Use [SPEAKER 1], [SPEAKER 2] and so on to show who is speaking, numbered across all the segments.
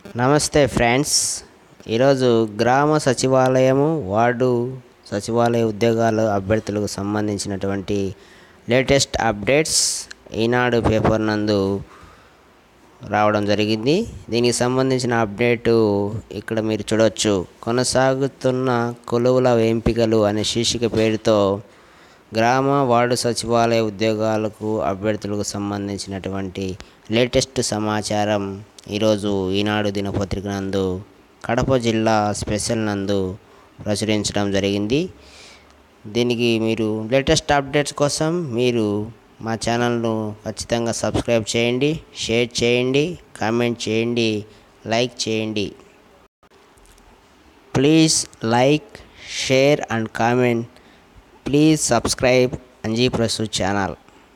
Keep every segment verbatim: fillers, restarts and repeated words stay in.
[SPEAKER 1] నమస్తే ఫ్రెండ్స్. ఈరోజు గ్రామ సచివాలయము వార్డు సచివాలయ ఉద్యోగాల అభ్యర్థులకు సంబంధించినటువంటి లేటెస్ట్ అప్డేట్స్ ఈనాడు పేపర్ నందు రావడం జరిగింది. దీనికి సంబంధించిన అప్డేటు ఇక్కడ మీరు చూడవచ్చు. కొనసాగుతున్న కొలువుల ఎంపికలు అనే శీర్షిక పేరుతో గ్రామ వార్డు సచివాలయ ఉద్యోగాలకు అభ్యర్థులకు సంబంధించినటువంటి లేటెస్ట్ సమాచారం ఈరోజు ఈనాడు దినపత్రిక నందు కడప జిల్లా స్పెషల్ నందు ప్రచురించడం జరిగింది. దీనికి మీరు లేటెస్ట్ అప్డేట్స్ కోసం మీరు మా ఛానల్ను ఖచ్చితంగా సబ్స్క్రైబ్ చేయండి, షేర్ చేయండి, కామెంట్ చేయండి, లైక్ చేయండి. Please like, share and comment. Please subscribe Anji Prastut channel.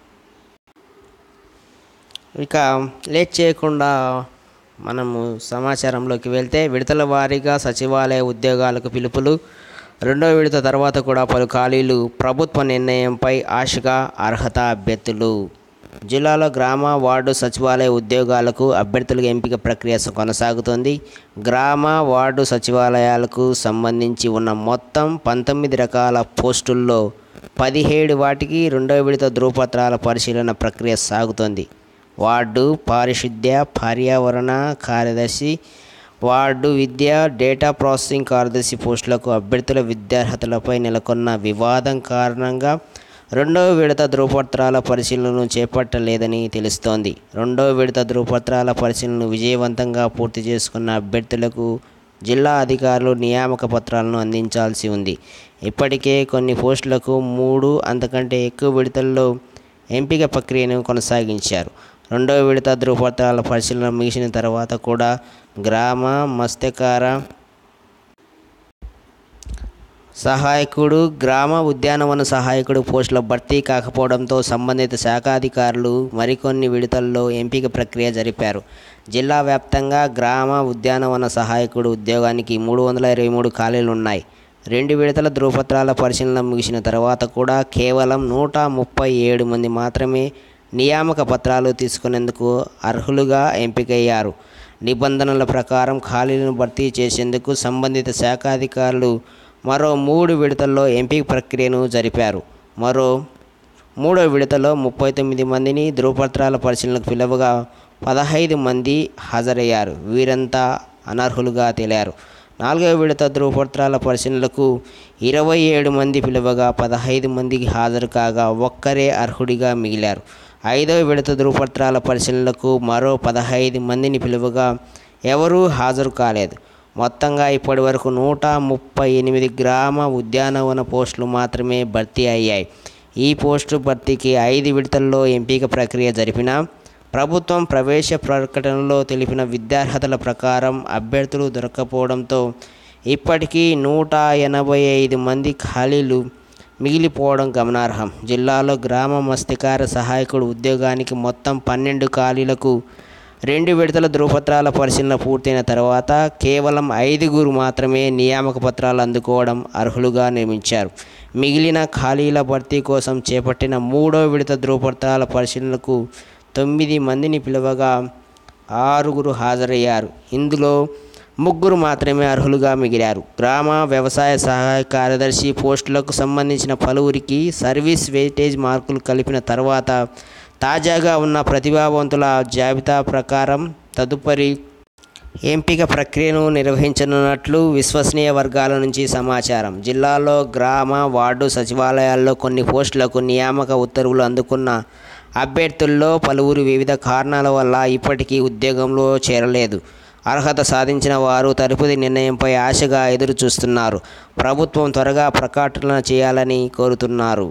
[SPEAKER 1] ఇక లేట్ చేయకుండా మనము సమాచారంలోకి వెళ్తే, విడతల వారీగా సచివాలయ ఉద్యోగాలకు పిలుపులు. రెండో విడత తర్వాత కూడా పలు ఖాళీలు. ప్రభుత్వ నిర్ణయంపై ఆశగా అర్హత అభ్యర్థులు. జిల్లాలో గ్రామ వార్డు సచివాలయ ఉద్యోగాలకు అభ్యర్థుల ఎంపిక ప్రక్రియ కొనసాగుతోంది. గ్రామ వార్డు సచివాలయాలకు సంబంధించి ఉన్న మొత్తం పంతొమ్మిది రకాల పోస్టుల్లో పదిహేడు వాటికి రెండో విడత ధృవపత్రాల పరిశీలన ప్రక్రియ సాగుతోంది. వార్డు పారిశుద్ధ్య పర్యావరణ కార్యదర్శి, వార్డు విద్య డేటా ప్రాసెసింగ్ కార్యదర్శి పోస్టులకు అభ్యర్థుల విద్యార్హతలపై నెలకొన్న వివాదం కారణంగా రెండవ విడత ధృవపత్రాల పరిశీలనను చేపట్టలేదని తెలుస్తోంది. రెండవ విడత ధృవపత్రాల పరిశీలనను విజయవంతంగా పూర్తి చేసుకున్న అభ్యర్థులకు జిల్లా అధికారులు నియామక పత్రాలను అందించాల్సి ఉంది. ఇప్పటికే కొన్ని పోస్టులకు మూడు అంతకంటే ఎక్కువ విడతల్లో ఎంపిక ప్రక్రియను కొనసాగించారు. రెండవ విడత ధృవపత్రాల పరిశీలన ముగిసిన తర్వాత కూడా గ్రామ మత్స్యకార సహాయకుడు, గ్రామ ఉద్యానవన సహాయకుడు పోస్టుల భర్తీ కాకపోవడంతో సంబంధిత శాఖాధికారులు మరికొన్ని విడతల్లో ఎంపిక ప్రక్రియ జరిపారు. జిల్లా వ్యాప్తంగా గ్రామ ఉద్యానవన సహాయకుడు ఉద్యోగానికి మూడు వందల ఇరవై మూడు ఖాళీలు ఉన్నాయి. రెండు విడతల ధృవపత్రాల పరిశీలన ముగిసిన తర్వాత కూడా కేవలం నూట ముప్పై ఏడు మంది మాత్రమే నియామక పత్రాలు తీసుకునేందుకు అర్హులుగా ఎంపికయ్యారు. నిబంధనల ప్రకారం ఖాళీలను భర్తీ చేసేందుకు సంబంధిత శాఖాధికారులు మరో మూడు విడతల్లో ఎంపిక ప్రక్రియను జరిపారు. మరో మూడో విడతలో ముప్పై తొమ్మిది మందిని ధృవపత్రాల పరిశీలనకు పిలువగా పదహైదు మంది హాజరయ్యారు. వీరంతా అనర్హులుగా తేలారు. నాలుగవ విడత ధృవపత్రాల పరిశీలనలకు ఇరవై ఏడు మంది పిలువగా పదహైదు మందికి హాజరు కాగా ఒక్కరే అర్హుడిగా మిగిలారు. ఐదవ విడత ధృవపత్రాల పరిశీలనలకు మరో పదహైదు మందిని పిలువగా ఎవరూ హాజరు కాలేదు. మొత్తంగా ఇప్పటి వరకు నూట ముప్పై ఎనిమిది గ్రామ ఉద్యానవన పోస్టులు మాత్రమే భర్తీ అయ్యాయి. ఈ పోస్టు భర్తీకి ఐదు విడతల్లో ఎంపిక ప్రక్రియ జరిపిన ప్రభుత్వం ప్రవేశ ప్రకటనలో తెలిపిన విద్యార్హతల ప్రకారం అభ్యర్థులు దొరకపోవడంతో ఇప్పటికీ నూట ఎనభై ఐదు మంది ఖాళీలు మిగిలిపోవడం గమనార్హం. జిల్లాలో గ్రామ మత్స్యకార సహాయకుడు ఉద్యోగానికి మొత్తం పన్నెండు ఖాళీలకు రెండు విడతల ధృవపత్రాల పరిశీలన పూర్తయిన తర్వాత కేవలం ఐదుగురు మాత్రమే నియామక పత్రాలు అందుకోవడం అర్హులుగా నియమించారు. మిగిలిన ఖాళీల భర్తీ కోసం చేపట్టిన మూడో విడత ధృవపత్రాల పరిశీలనకు తొమ్మిది మందిని పిలువగా ఆరుగురు హాజరయ్యారు. ఇందులో ముగ్గురు మాత్రమే అర్హులుగా మిగిలారు. గ్రామ వ్యవసాయ సహాయ కార్యదర్శి పోస్టులకు సంబంధించిన పలువురికి సర్వీస్ వెయిటేజ్ మార్కులు కలిపిన తర్వాత తాజాగా ఉన్న ప్రతిభావంతుల జాబితా ప్రకారం తదుపరి ఎంపిక ప్రక్రియను నిర్వహించనున్నట్లు విశ్వసనీయ వర్గాల నుంచి సమాచారం. జిల్లాలో గ్రామ వార్డు సచివాలయాల్లో కొన్ని పోస్టులకు నియామక ఉత్తర్వులు అందుకున్న అభ్యర్థుల్లో పలువురు వివిధ కారణాల వల్ల ఇప్పటికీ ఉద్యోగంలో చేరలేదు. అర్హత సాధించిన వారు తదుపరి నిర్ణయంపై ఆశగా ఎదురు చూస్తున్నారు. ప్రభుత్వం త్వరగా ప్రకటన చేయాలని కోరుతున్నారు.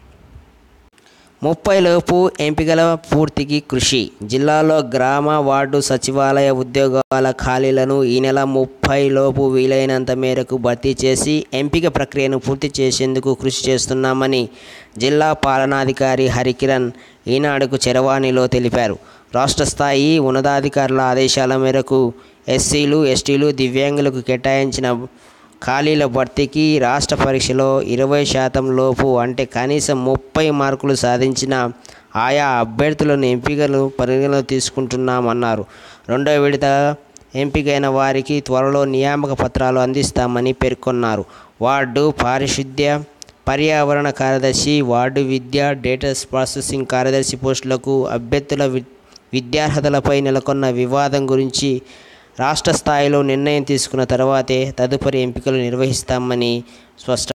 [SPEAKER 1] ముప్పై లోపు ఎంపికల పూర్తికి కృషి. జిల్లాలో గ్రామ వార్డు సచివాలయ ఉద్యోగాల ఖాళీలను ఈ నెల ముప్పై లోపు వీలైనంత మేరకు భర్తీ చేసి ఎంపిక ప్రక్రియను పూర్తి చేసేందుకు కృషి చేస్తున్నామని జిల్లా పాలనాధికారి హరికిరణ్ ఈనాడుకు చరవాణిలో తెలిపారు. రాష్ట్ర స్థాయి ఉన్నతాధికారుల ఆదేశాల మేరకు ఎస్సీలు, ఎస్టీలు, దివ్యాంగులకు కేటాయించిన ఖాళీల భర్తీకి రాష్ట్ర పరీక్షలో ఇరవై శాతం లోపు అంటే కనీసం ముప్పై మార్కులు సాధించిన ఆయా అభ్యర్థులను ఎంపికలు పరిగణలో తీసుకుంటున్నామన్నారు. రెండో విడత ఎంపికైన వారికి త్వరలో నియామక పత్రాలు అందిస్తామని పేర్కొన్నారు. వార్డు పారిశుద్ధ్య పర్యావరణ కార్యదర్శి, వార్డు విద్య డేటా ప్రాసెసింగ్ కార్యదర్శి పోస్టులకు అభ్యర్థుల విద్యార్హతలపై నెలకొన్న వివాదం గురించి రాష్ట్ర స్థాయిలో నిర్ణయం తీసుకున్న తర్వాతే తదుపరి ఎంపికలు నిర్వహిస్తామని స్పష్టం